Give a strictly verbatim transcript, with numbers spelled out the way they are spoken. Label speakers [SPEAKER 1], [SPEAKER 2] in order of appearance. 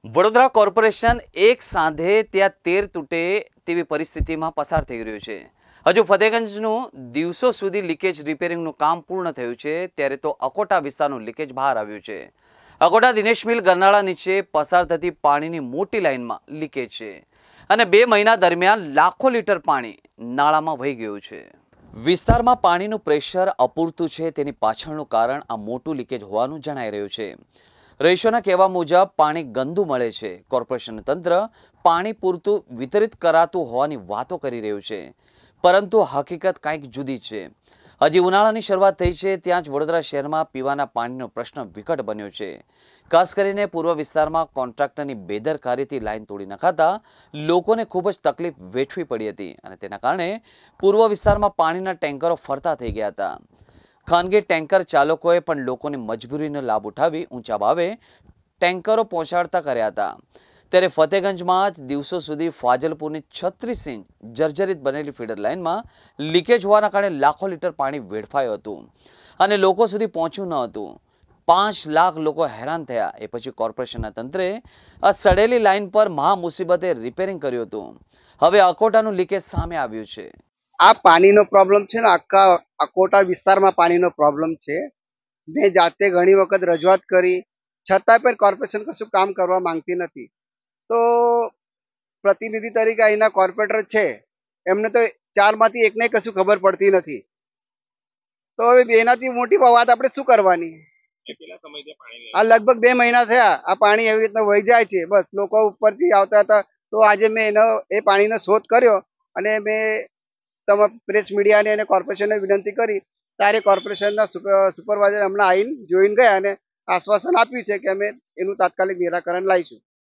[SPEAKER 1] Vadodara corporation એક સાંધે ત્યાં તેર તૂટે તેવી પરિસ્થિતિમાં પસાર થઈ રહ્યું છે। હજુ ફતેગંજનું દિવસો સુધી લીકેજ રિપેરિંગનું કામ પૂર્ણ થયું છે, ત્યારે તો અકોટા વિસ્તારનું લીકેજ બહાર આવ્યું છે। અકોટા દિનેશ મિલ ગરનાળા નીચે પસાર થતી પાણીની મોટી લાઇનમાં લીકેજ છે અને બે મહિના દરમિયાન લાખો લીટર પાણી નાળામાં વહી ગયું છે। વિસ્તારમાં પાણીનું પ્રેશર અપૂરતું છે, તેની પાછળનું કારણ આ મોટું લીકેજ હોવાનું જણાઈ રહ્યું છે। રહીશોના કહેવા મુજબ પાણી ગંદુ મળે છે। કોર્પોરેશન તંત્ર પાણી પૂરતું વિતરિત કરાતું હોવાની વાતો કરી રહ્યું છે, પરંતુ હકીકત કંઈક જુદી છે। હજી ઉનાળાની શરૂઆત થઈ છે, ત્યાં જ વડોદરા શહેરમાં પીવાના પાણીનો પ્રશ્ન વિકટ બન્યો છે। ખાસ કરીને પૂર્વ વિસ્તારમાં કોન્ટ્રાક્ટરની બેદરકારીથી લાઈન તોડી નખાતા લોકોને ખૂબ જ તકલીફ વેઠવી પડી હતી અને તેના કારણે પૂર્વ વિસ્તારમાં પાણીના ટેન્કરો ફરતા થઈ ગયા હતા। ખાનગી ટેન્કર ચાલકોએ પણ લોકોની મજબૂરીનો લાભ ઉઠાવી ઊંચા ભાવે ટેન્કરો પહોંચાડતા કર્યા હતા। ત્યારે ફતેગંજમાં જ દિવસો સુધી ફાજલપુરની છત્રીસ ઇંચ જર્જરિત બનેલી ફીડર લાઇનમાં લીકેજ હોવાના કારણે લાખો લીટર પાણી વેડફાયું હતું અને લોકો સુધી પહોંચ્યું ન હતું। પાંચ લાખ લોકો હેરાન થયા। એ પછી કોર્પોરેશનના તંત્રે આ સડેલી લાઇન પર મહા મુસીબતે રિપેરિંગ કર્યું હતું। હવે અકોટાનું લીકેજ સામે આવ્યું છે।
[SPEAKER 2] આ પાણીનો પ્રોબ્લેમ છે ને, આખા અકોટા વિસ્તારમાં પાણીનો પ્રોબ્લેમ છે। મેં જાતે ઘણી વખત રજૂઆત કરી, છતાં પણ કોર્પોરેશન કશું કામ કરવા માંગતી નથી। તો પ્રતિનિધિ તરીકે અહીંના કોર્પોરેટર છે, એમને તો ચારમાંથી એકને કશું ખબર પડતી નથી। તો હવે બેનાથી મોટી વાત આપણે શું કરવાની? આ લગભગ બે મહિના થયા, આ પાણી એવી રીતના વહી જાય છે। બસ લોકો ઉપરથી આવતા હતા, તો આજે મેં એનો એ પાણીનો શોધ કર્યો અને મેં તમામ પ્રેસ મીડિયાને અને કોર્પોરેશનને વિનંતી કરી। ત્યારે કોર્પોરેશનના સુપરવાઇઝર હમણાં આવીને જોઈને ગયા અને આશ્વાસન આપ્યું છે કે અમે એનું તાત્કાલિક નિરાકરણ લાવીશું।